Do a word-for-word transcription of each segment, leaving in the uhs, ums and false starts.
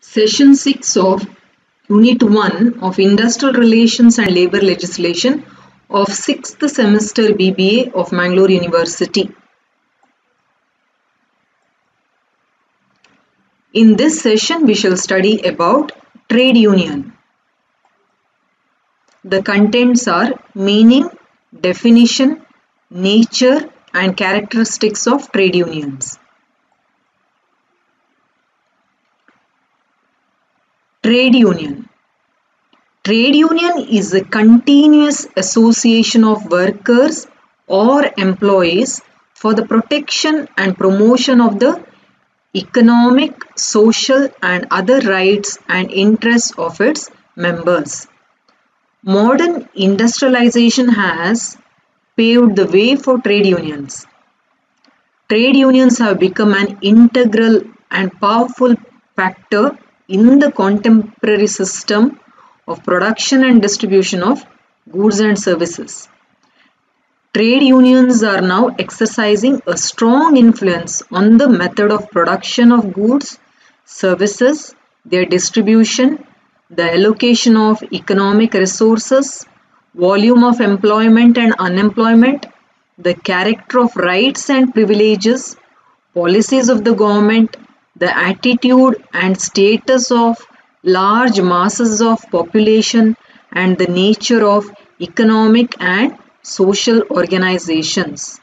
Session six of Unit one of Industrial Relations and Labour Legislation of sixth semester B B A of Mangalore University. In this session, we shall study about trade union. The contents are meaning, definition, nature and characteristics of trade unions. Trade union. Trade union is a continuous association of workers or employees for the protection and promotion of the economic, social and other rights and interests of its members. Modern industrialization has paved the way for trade unions. Trade unions have become an integral and powerful factor in the contemporary system of production and distribution of goods and services. Trade unions are now exercising a strong influence on the method of production of goods, services, their distribution, the allocation of economic resources, volume of employment and unemployment, the character of rights and privileges, policies of the government, the attitude and status of large masses of population and the nature of economic and social organizations.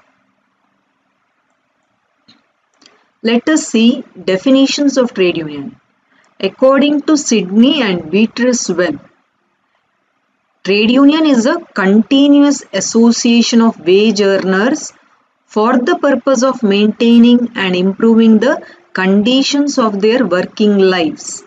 Let us see definitions of trade union. According to Sidney and Beatrice Webb, trade union is a continuous association of wage earners for the purpose of maintaining and improving the conditions of their working lives.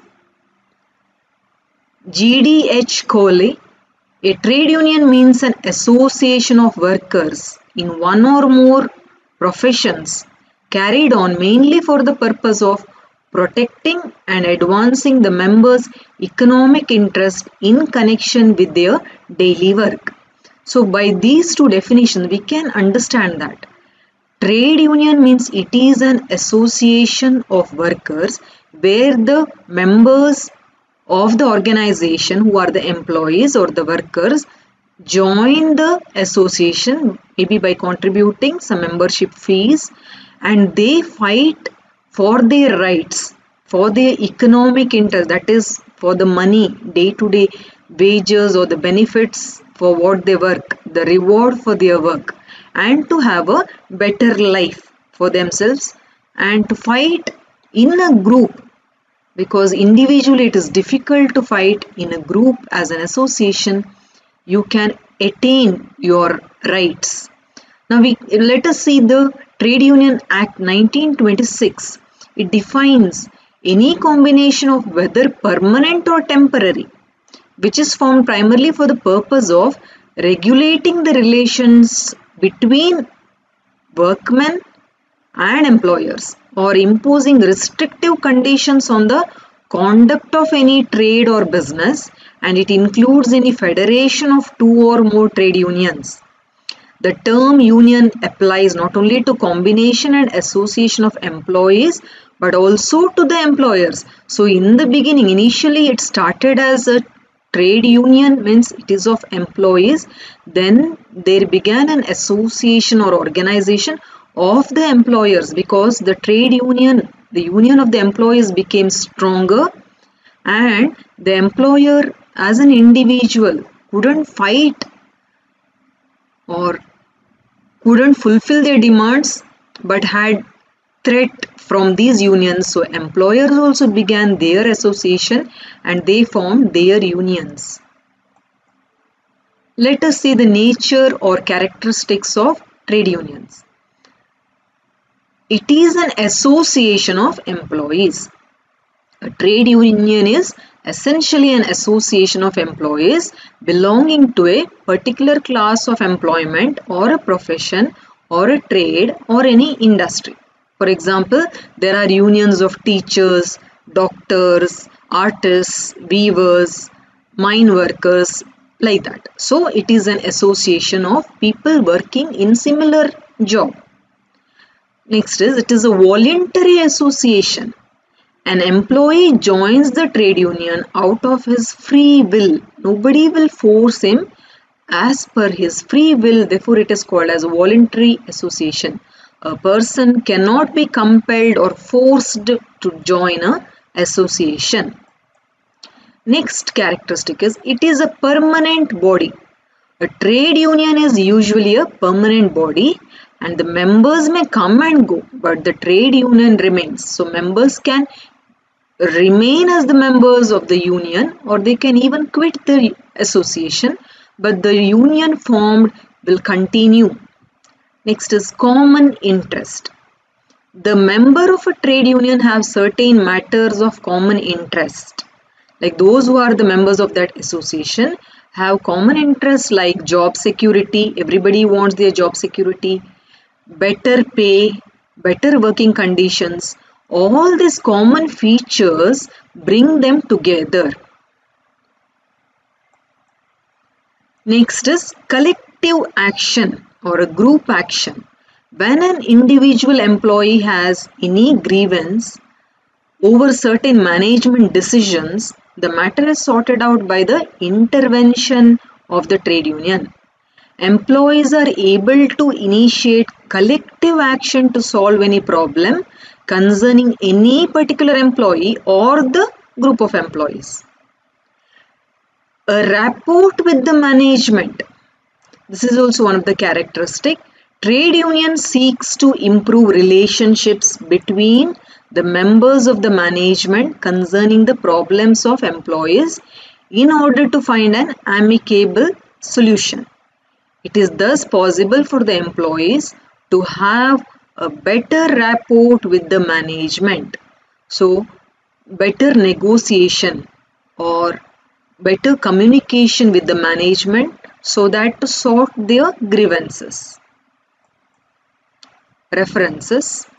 G D H Cole, a trade union means an association of workers in one or more professions carried on mainly for the purpose of protecting and advancing the members' economic interest in connection with their daily work. So by these two definitions, we can understand that trade union means it is an association of workers where the members of the organization, who are the employees or the workers, join the association maybe by contributing some membership fees, and they fight for their rights, for their economic interest, that is for the money, day-to-day wages or the benefits for what they work, the reward for their work, and to have a better life for themselves and to fight in a group, because individually it is difficult to fight. In a group as an association you can attain your rights. Now we let us see the Trade Union Act nineteen twenty-six. It defines any combination of whether permanent or temporary which is formed primarily for the purpose of regulating the relations between workmen and employers or imposing restrictive conditions on the conduct of any trade or business, and it includes any federation of two or more trade unions. The term union applies not only to combination and association of employees but also to the employers. So in the beginning, initially it started as a trade union, means it is of employees. Then there began an association or organization of the employers, because the trade union, the union of the employees became stronger and the employer as an individual couldn't fight or couldn't fulfill their demands but had threat from these unions. So employers also began their association and they formed their unions. Let us see the nature or characteristics of trade unions. It is an association of employees. A trade union is essentially an association of employees belonging to a particular class of employment or a profession or a trade or any industry. For example, there are unions of teachers, doctors, artists, weavers, mine workers, like that. So it is an association of people working in similar job. Next is, it is a voluntary association. An employee joins the trade union out of his free will. Nobody will force him, as per his free will, therefore it is called as a voluntary association. A person cannot be compelled or forced to join a association. Next characteristic is it is a permanent body. A trade union is usually a permanent body and the members may come and go, but the trade union remains. So members can remain as the members of the union or they can even quit the association, but the union formed will continue. Next is common interest. The member of a trade union have certain matters of common interest. Like those who are the members of that association have common interests like job security. Everybody wants their job security, better pay, better working conditions. All these common features bring them together. Next is collective action or a group action. When an individual employee has any grievance over certain management decisions, the matter is sorted out by the intervention of the trade union. Employees are able to initiate collective action to solve any problem concerning any particular employee or the group of employees. A rapport with the management. This is also one of the characteristics. Trade union seeks to improve relationships between the members of the management concerning the problems of employees in order to find an amicable solution. It is thus possible for the employees to have a better rapport with the management. So, better negotiation or better communication with the management so that to sort their grievances. References.